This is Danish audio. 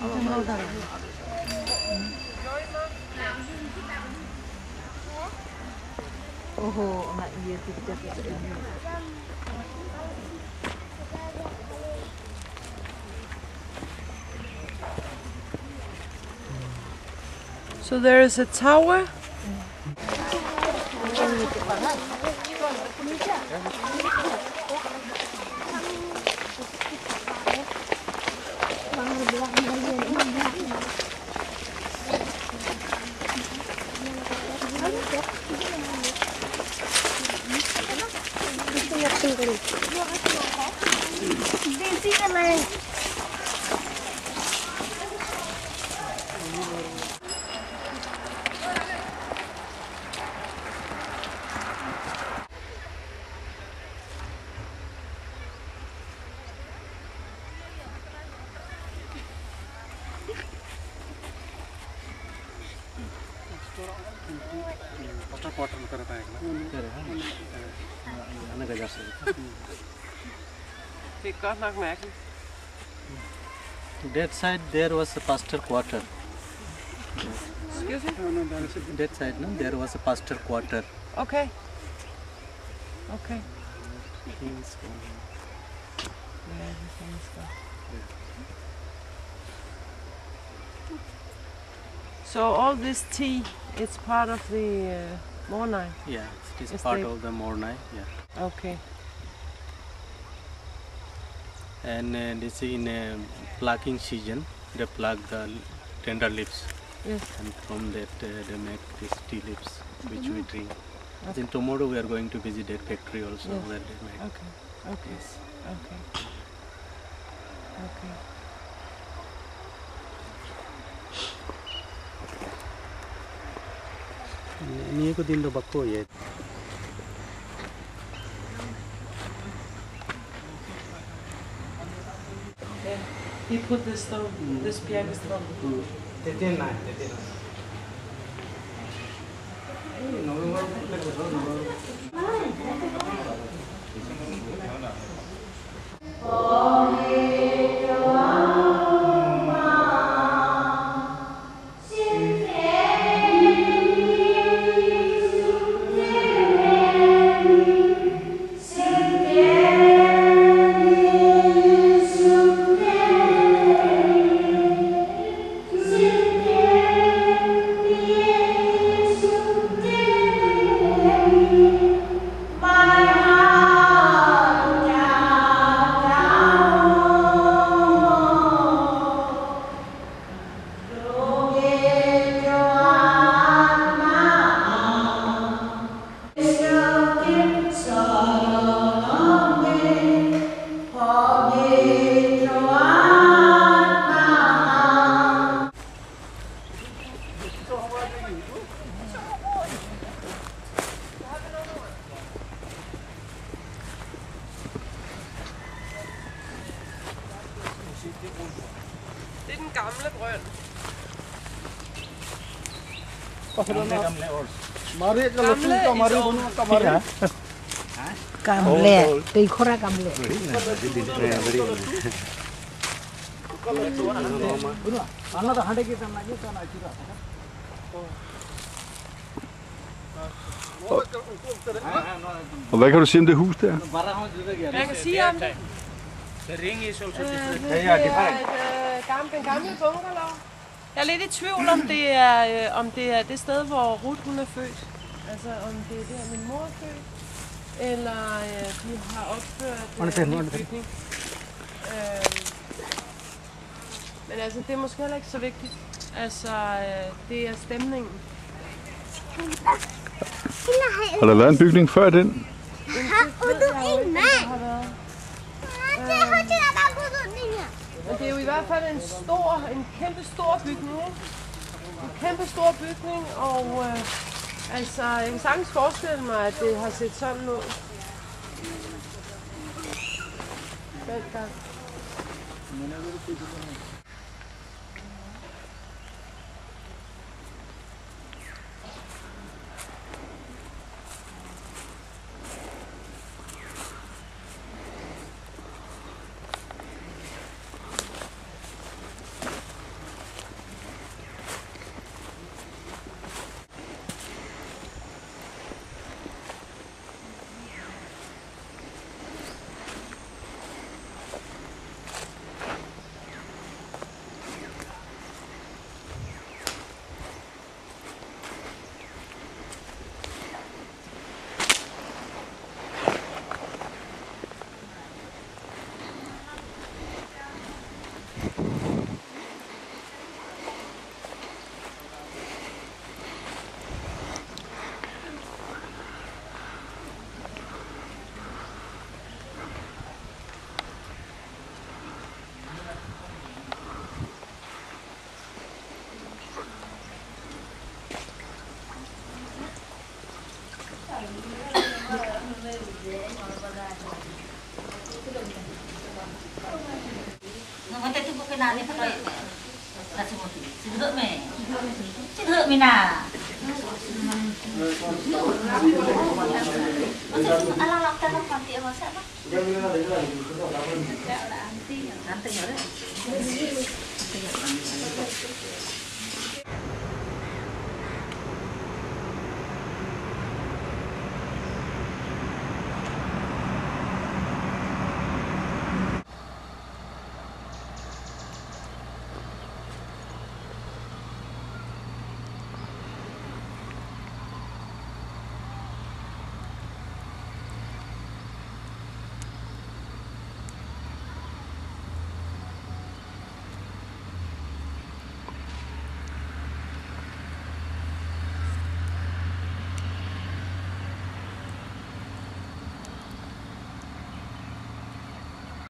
So there is a tower. Det er godt nok mærkeligt. That side there was a pasture quarter. Excuse me? That side, no, there was a pasture quarter. Okay. Okay. So all this tea, it's part of the Mornai? Yeah, it is part of the Mornai, yeah. Okay. And this is in plucking season, they pluck the tender leaves. Yes. And from that they make these tea leaves, which we drink. Okay. Then tomorrow we are going to visit that factory also, yes. where they make. Okay, okay, Yes. okay. Okay. Ni ko din do bakko ye. He put this stone, this piano stone. Det er den gamle brønd. Gamle, det er kora gamle. Og hvad kan du sige om det hus der? Jeg kan sige om det. Det er den gamle bungalow. Jeg er lidt i tvivl om det er det sted, hvor Ruth hun er født. Altså om det er der min mor er født, eller de har opført en bygning. Men altså det er måske heller ikke så vigtigt. Altså det er stemningen. Har der været en bygning før den? Men det er jo i hvert fald en kæmpe stor bygning, ikke? En kæmpe stor bygning, og altså jeg kan sagtens forestille mig, at det har set sådan ud. Dengang. cái nào thì phải đợi là chỉ một đợi mẹ chứ đợi mẹ nào ala lọc ta lọc còn tiệm mà sẽ lắm